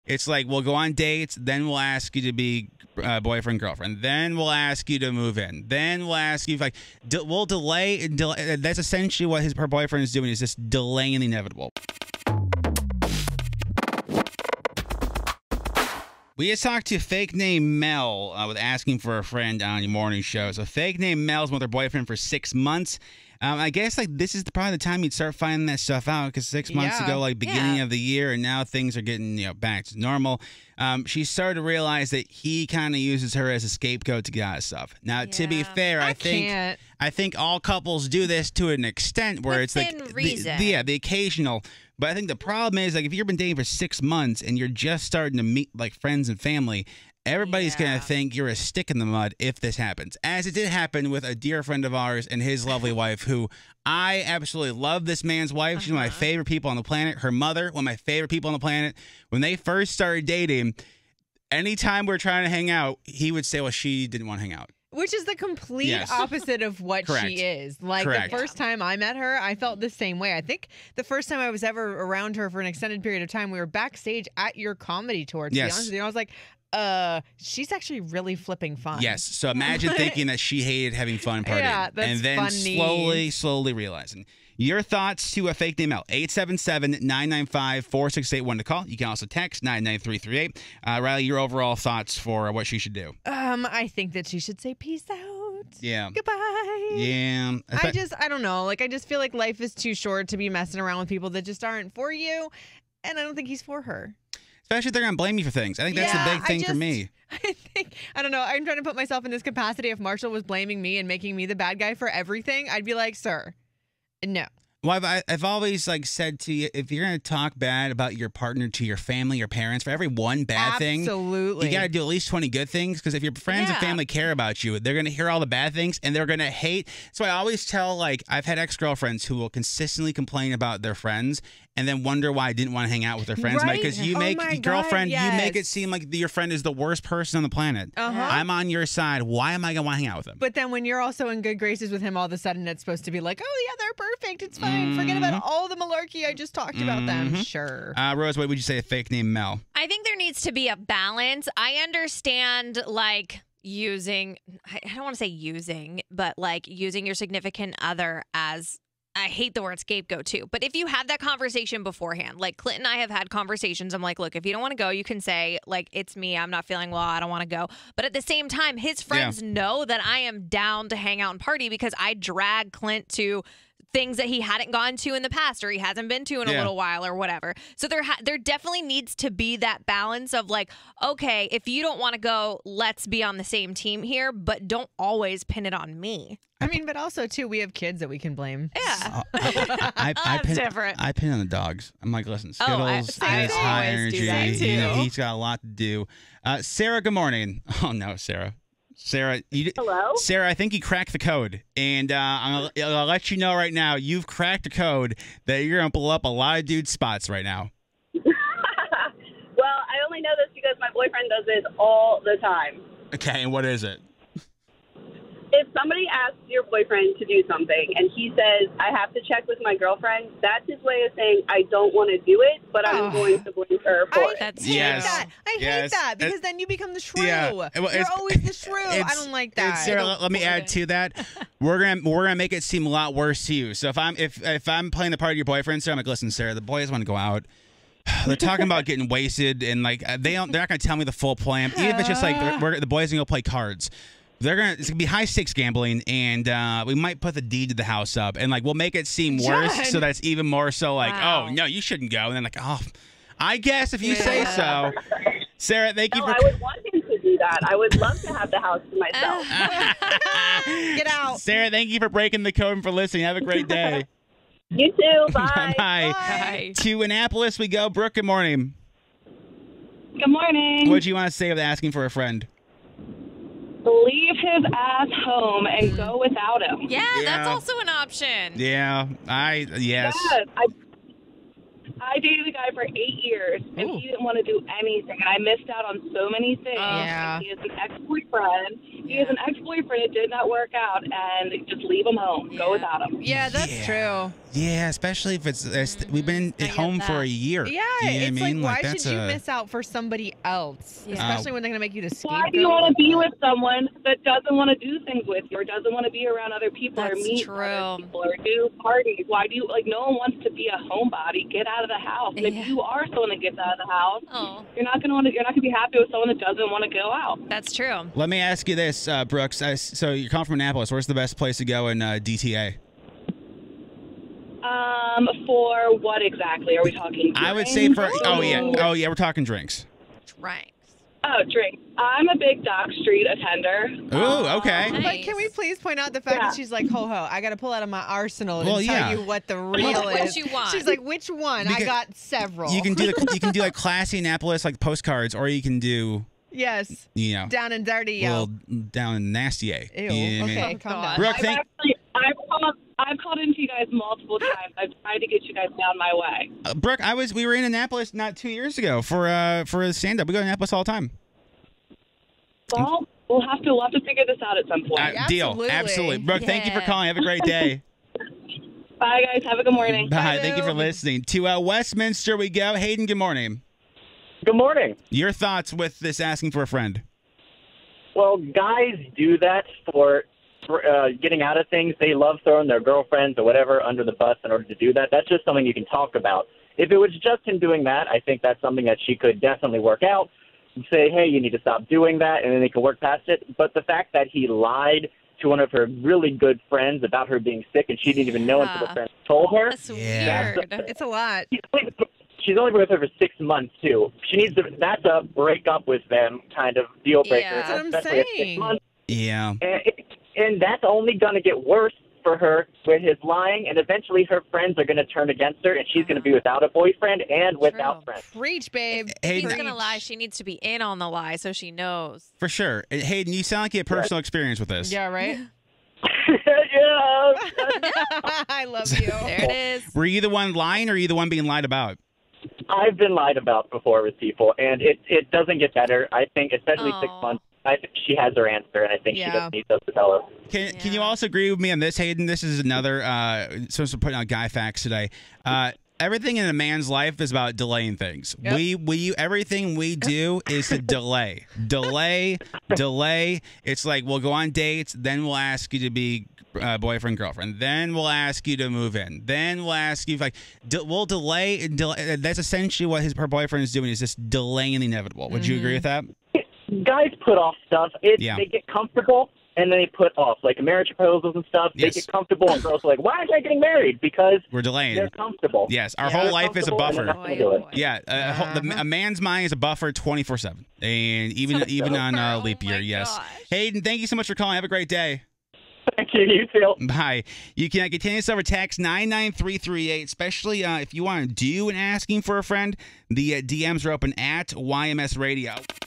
It's like we'll go on dates, then we'll ask you to be boyfriend, girlfriend. Then we'll ask you to move in. Then we'll ask you if, like, we'll delay. That's essentially what her boyfriend is doing, is just delaying the inevitable. We just talked to fake name Mel with asking for a friend on your morning show. So fake name Mel's been with her boyfriend for 6 months. I guess like this is probably the time you'd start finding that stuff out, because 6 months ago, like beginning of the year, and now things are getting back to normal. She started to realize that he kind of uses her as a scapegoat to get out of stuff. Now, to be fair, I think all couples do this to an extent where it's like the occasional. But I think the problem is, like, if you've been dating for 6 months and you're just starting to meet like friends and family, everybody's going to think you're a stick in the mud if this happens. As it did happen with a dear friend of ours and his lovely wife, who I absolutely love this man's wife. She's one of my favorite people on the planet. Her mother, one of my favorite people on the planet. When they first started dating, anytime we were trying to hang out, he would say, well, she didn't want to hang out. Which is the complete opposite of what she is. Like, the first time I met her, I felt the same way. I think the first time I was ever around her for an extended period of time, we were backstage at your comedy tour, to be honest with you. And I was like, she's actually really flipping fun. Yes. So imagine thinking that she hated having fun partying. Yeah, that's and then slowly realizing. Your thoughts to a fake name Mel. 877-995-4681 to call. You can also text 99338. Riley, your overall thoughts for what she should do. I think that she should say peace out. Yeah. Goodbye. Yeah. I don't know. Like, I just feel like life is too short to be messing around with people that just aren't for you. And I don't think he's for her. Especially if they're going to blame you for things. I think that's the big thing for me. I don't know. I'm trying to put myself in this capacity. If Marshall was blaming me and making me the bad guy for everything, I'd be like, sir, no. Well, I've always like said to you, if you're going to talk bad about your partner to your family, your parents, for every one bad thing, you got to do at least 20 good things. Because if your friends and family care about you, they're going to hear all the bad things and they're going to hate. So I always tell, like, I've had ex-girlfriends who will consistently complain about their friends and then wonder why I didn't want to hang out with their friends. Because you make you make it seem like your friend is the worst person on the planet. I'm on your side. Why am I going to want to hang out with them? But then when you're also in good graces with him, all of a sudden it's supposed to be like, oh yeah, they're perfect. It's fine. Forget about all the malarkey I just talked about them. Sure. Rose, what would you say a fake name Mel? I think there needs to be a balance. I understand, like, using, I don't want to say using, but like using your significant other as, I hate the word scapegoat too, but if you had that conversation beforehand, like Clint and I have had conversations, I'm like, look, if you don't want to go, you can say, like, it's me, I'm not feeling well, I don't want to go. But at the same time, his friends know that I am down to hang out and party because I drag Clint to things that he hadn't gone to in the past or he hasn't been to in a little while or whatever. So there definitely needs to be that balance of like, okay, if you don't want to go, let's be on the same team here, but don't always pin it on me. I mean, but also, too, we have kids that we can blame. Yeah. I pin on the dogs. I'm like, listen, Skittles has high energy. He's got a lot to do. Sarah, good morning. Oh, no, Sarah. Sarah, hello? Sarah, I think you cracked the code. And I'm gonna let you know right now, you've cracked a code that you're going to blow up a lot of dudes' spots right now. Well, I only know this because my boyfriend does this all the time. Okay, and what is it? If somebody asks your boyfriend to do something and he says, I have to check with my girlfriend, that's his way of saying, I don't want to do it, but I'm going to blame her for it. I hate that because then you become the shrew. You're always the shrew. I don't like that. Sarah, let me add to that. We're gonna make it seem a lot worse to you. So if I'm playing the part of your boyfriend, Sarah, I'm like, listen, Sarah, the boys want to go out. They're talking about getting wasted and like they're not gonna tell me the full plan. Even if it's just like the boys are gonna go play cards. It's gonna be high stakes gambling, and we might put the deed to the house up, and like we'll make it seem worse, so that's even more so like, oh no, you shouldn't go, and then like, oh, I guess if you say so. Sarah, thank you for. I would want him to do that. I would love to have the house to myself. Get out, Sarah. Thank you for breaking the code and for listening. Have a great day. You too. Bye. Bye. Bye. To Annapolis we go. Brooke, good morning. Good morning. What do you want to say with asking for a friend? Leave his ass home and go without him. Yeah, that's also an option. Yeah, yes. Yeah, I dated a guy for 8 years, and he didn't want to do anything, and I missed out on so many things. Yeah. He is an ex-boyfriend. He is an ex-boyfriend. It did not work out, and just leave him home. Go without him. Yeah, that's true. Yeah, especially if we've been at home for a year. Yeah, you know it's what I mean? like, why should you miss out for somebody else? Especially when they're going to make you the scapegoat. Why do you want to be with someone that doesn't want to do things with you or doesn't want to be around other people or meet other people or do parties? Why do you, no one wants to be a homebody. Get out of the house. And if you are someone that gets out of the house, you're not going to be happy with someone that doesn't want to go out. That's true. Let me ask you this, Brooks. So you come from Annapolis. Where's the best place to go in DTA? For what exactly? Are we talking drinks? I would say oh yeah, we're talking drinks. Drinks. Oh, drinks. I'm a big Dock Street attender. Oh, okay. Nice. But can we please point out the fact that she's like, ho, I got to pull out of my arsenal and tell you what the real is. Which you want. She's like, which one? Because I got several. You can do like classy Annapolis, like postcards, or you can do down and dirty, well, down and nasty. Ew. You know what I mean? Calm down. Brooke, I've called into you guys multiple times. I've tried to get you guys down my way. Brooke, we were in Annapolis not 2 years ago for a stand up. We go to Annapolis all the time. Well, we'll have to figure this out at some point. Deal. Absolutely. Brooke, thank you for calling. Have a great day. Bye, guys. Have a good morning. Bye. Thank you for listening. To Westminster we go. Hayden, good morning. Good morning. Your thoughts with this asking for a friend? Well, guys do that for getting out of things. They love throwing their girlfriends or whatever under the bus in order to do that. That's just something you can talk about. If it was just him doing that, I think that's something that she could definitely work out and say, hey, you need to stop doing that, and then they can work past it. But the fact that he lied to one of her really good friends about her being sick and she didn't even know until the friend told her. That's weird. It's a lot. She's only been with her for 6 months, too. She needs to, that's a break up with them kind of deal breaker. Yeah. That's what I'm saying. Yeah. And that's only going to get worse for her with his lying, and eventually her friends are going to turn against her, and she's going to be without a boyfriend and without friends. Preach, babe. If he's going to lie, she needs to be in on the lie so she knows. For sure. Hayden, you sound like you have personal experience with this. Yeah, right? Yeah. I love you. There it is. Were you the one lying or are you the one being lied about? I've been lied about before with people, and it doesn't get better. I think, especially 6 months, I think she has her answer, and I think she doesn't need us to tell her. Can you also agree with me on this, Hayden? This is another, supposed to put out guy facts today. Everything in a man's life is about delaying things. Yep. Everything we do is to delay. It's like we'll go on dates, then we'll ask you to be boyfriend, girlfriend. Then we'll ask you to move in. Then we'll ask you, we'll delay. That's essentially what her boyfriend is doing, is just delaying the inevitable. Would you agree with that? Guys put off stuff. They get comfortable, and then they put off, like marriage proposals and stuff. They get comfortable, and girls are like, why aren't I getting married? Because we're delaying. They're comfortable. Yes, our whole life is a buffer. Yeah, a man's mind is a buffer 24/7, and even on leap year. Yes. Gosh. Hayden, thank you so much for calling. Have a great day. Thank you. You too. Bye. You can continue us over text 99338, especially if you want to do an asking for a friend. The DMs are open at YMS Radio.